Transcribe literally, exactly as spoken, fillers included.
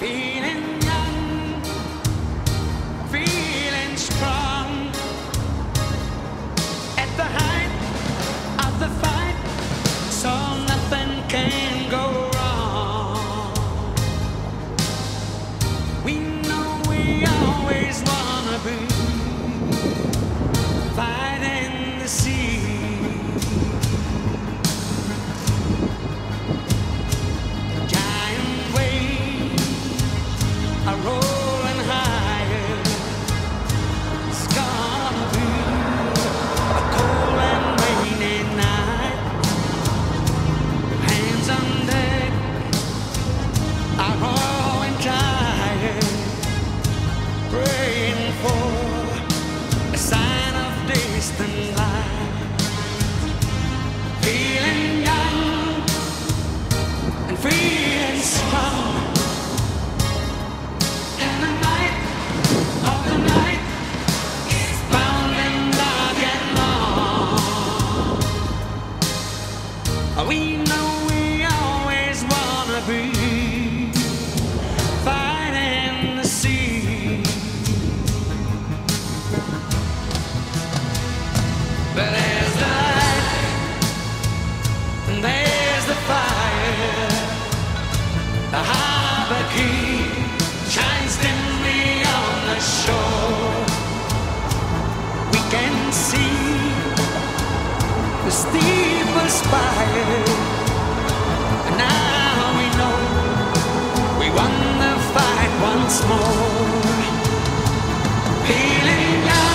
Feeling young, feeling strong. At the height of the fight, so nothing can go wrong. We know we always wanna be fighting the sea. Giant waves are rolling higher. It's gonna be a cold and rainy night. Hands on deck are growing tired, praying for a sign of distant light. Feeling young and feeling strong. And the night of the night is bound and dark and long. We know we always wanna be fighting the sea. But there's the light and there's the fire. The harbor key shines dimly on the shore. We can see the steeple spire. And now we know we won the fight once more. Feeling young.